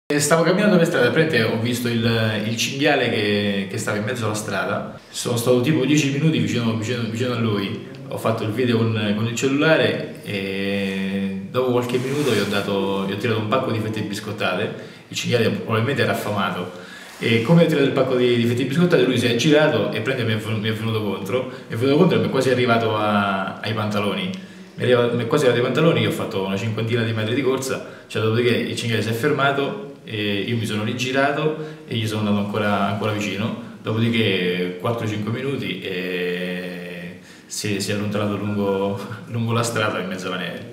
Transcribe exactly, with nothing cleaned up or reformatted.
Stavo camminando per strada, praticamente ho visto il, il cinghiale che, che stava in mezzo alla strada. Sono stato tipo dieci minuti vicino, vicino, vicino a lui, ho fatto il video con, con il cellulare e dopo qualche minuto gli ho, dato, gli ho tirato un pacco di fette biscottate. Il cinghiale probabilmente era affamato e come ho tirato il pacco di, di fette biscottate lui si è girato e prende, mi, è venuto, mi è venuto contro, mi è venuto contro e mi è quasi arrivato a, ai pantaloni. Mi è arrivato- mi è quasi arrivato ai pantaloni, io ho fatto una cinquantina di metri di corsa, cioè dopodiché il cinghiale si è fermato e io mi sono rigirato e gli sono andato ancora, ancora vicino, dopodiché quattro cinque minuti e si, si è allontanato lungo, lungo la strada in mezzo alla neve.